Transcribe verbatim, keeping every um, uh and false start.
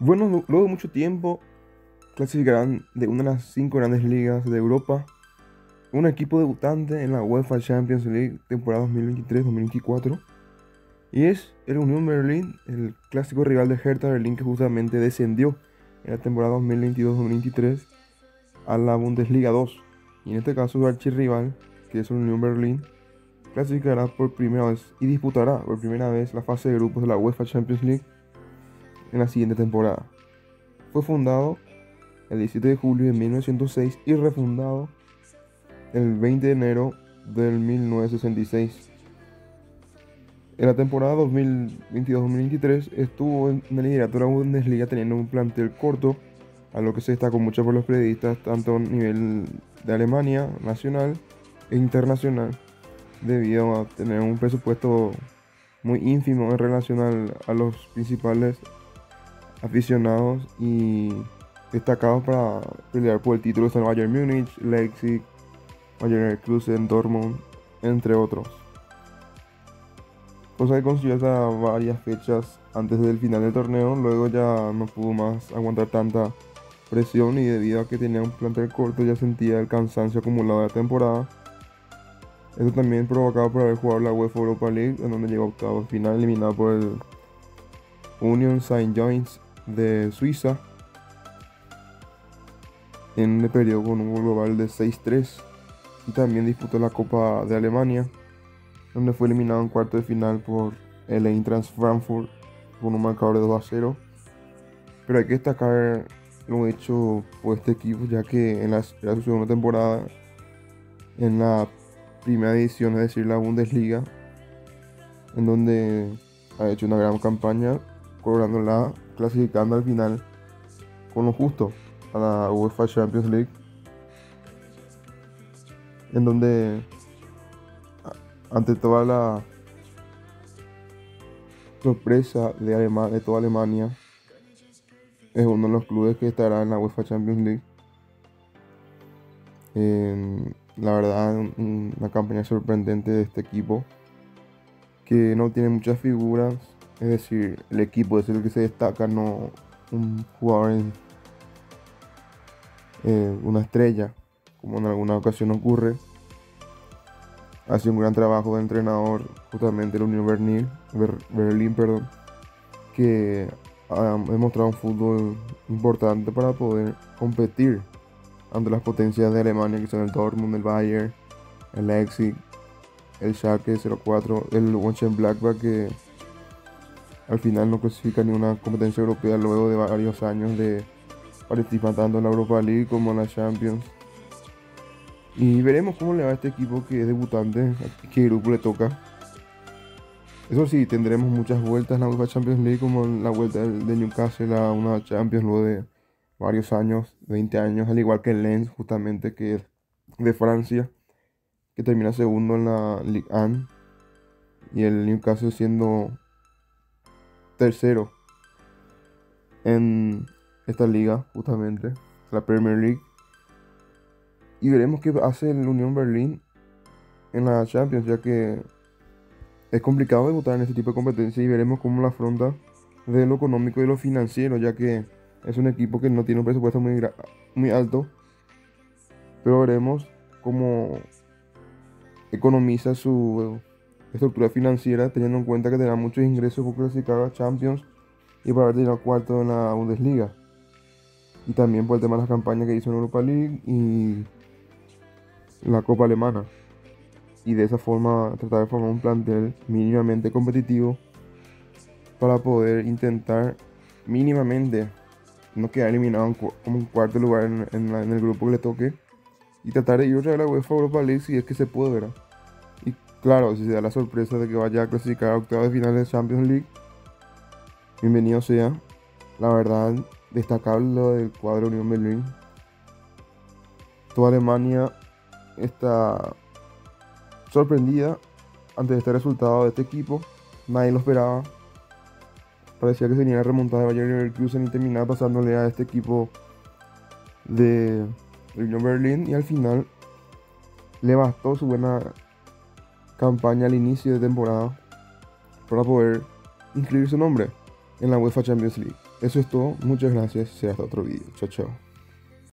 Bueno, lu- luego de mucho tiempo clasificarán de una de las cinco grandes ligas de Europa un equipo debutante en la UEFA Champions League temporada dos mil veintitrés-dos mil veinticuatro y es el Unión Berlín, el clásico rival de Hertha Berlín que justamente descendió en la temporada dos mil veintidós-dos mil veintitrés a la Bundesliga dos. Y en este caso su archirrival, que es el Unión Berlín, clasificará por primera vez y disputará por primera vez la fase de grupos de la UEFA Champions League en la siguiente temporada. Fue fundado el diecisiete de julio de mil novecientos seis y refundado el veinte de enero del mil novecientos sesenta y seis. En la temporada dos mil veintidós-dos mil veintitrés estuvo en la liderato de la Bundesliga teniendo un plantel corto, a lo que se destacó mucho por los periodistas, tanto a nivel de Alemania, nacional e internacional, debido a tener un presupuesto muy ínfimo en relación al- a los principales aficionados y destacados para pelear por el título son Bayern Múnich, Leipzig, Bayern Leverkusen, Dortmund, entre otros. Cosa que consiguió hasta varias fechas antes del final del torneo, luego ya no pudo más aguantar tanta presión y debido a que tenía un plantel corto ya sentía el cansancio acumulado de la temporada. Esto también provocado por haber jugado la UEFA Europa League, en donde llegó a octavos de final eliminado por el Union Saint-Gilloise de Suiza en un periodo con un global de seis tres, y también disputó la Copa de Alemania, donde fue eliminado en cuarto de final por el Eintracht Frankfurt con un marcador de dos a cero. Pero hay que destacar lo hecho por este equipo, ya que en la, era su segunda temporada en la primera edición, es decir, la Bundesliga, en donde ha hecho una gran campaña, coronándola, clasificando al final con lo justo a la UEFA Champions League, en donde a- ante toda la sorpresa de, Alema- de toda Alemania, es uno de los clubes que estará en la UEFA Champions League. En- la verdad, un- una campaña sorprendente de este equipo, que no tiene muchas figuras, es decir, el equipo es el que se destaca, no un jugador, en- eh, una estrella, como en alguna ocasión ocurre. Ha sido un gran trabajo del entrenador, justamente el Unión Berlín, Ber- Berlín, perdón, que ha demostrado un fútbol importante para poder competir ante las potencias de Alemania, que son el Dortmund, el Bayern, el Leipzig, el Schalke cero cuatro, el Mönchengladbach, que al final no clasifica ni una competencia europea luego de varios años de participar tanto en la Europa League como en la Champions. Y veremos cómo le va a este equipo que es debutante, a qué grupo le toca. Eso sí, tendremos muchas vueltas en la UEFA Champions League, como en la vuelta del- de Newcastle a una Champions luego de varios años, veinte años, al igual que el Lens, justamente, que es de Francia, que termina segundo en la Ligue uno, y el Newcastle siendo tercero en esta liga, justamente, la Premier League. Y veremos qué hace el Unión Berlín en la Champions, ya que es complicado debutar en este tipo de competencia, y veremos cómo la afronta de lo económico y lo financiero, ya que es un equipo que no tiene un presupuesto muy, gra- muy alto, pero veremos cómo economiza su estructura financiera, teniendo en cuenta que tendrá muchos ingresos por clasificar a Champions y por haber terminado cuarto en la Bundesliga. Y también por el tema de las campañas que hizo en Europa League y la Copa Alemana. Y de esa forma tratar de formar un plantel mínimamente competitivo para poder intentar mínimamente no quedar eliminado en cu- como en cuarto lugar en, en la- en el grupo que le toque, y tratar de ir otra vez a la UEFA Europa League si es que se puede, ¿verdad? Y claro, si se da la sorpresa de que vaya a clasificar a octavos de final de Champions League, bienvenido sea. La verdad, destacable lo del cuadro Unión Berlín. Toda Alemania está sorprendida ante este resultado de este equipo. Nadie lo esperaba. Parecía que se venía a remontar de Bayern Leverkusen y terminaba pasándole a este equipo de Unión Berlín. Y al final le bastó su buena campaña al inicio de temporada para poder inscribir su nombre. en la UEFA Champions League. Eso es todo, muchas gracias, será hasta otro vídeo. Chao, chao.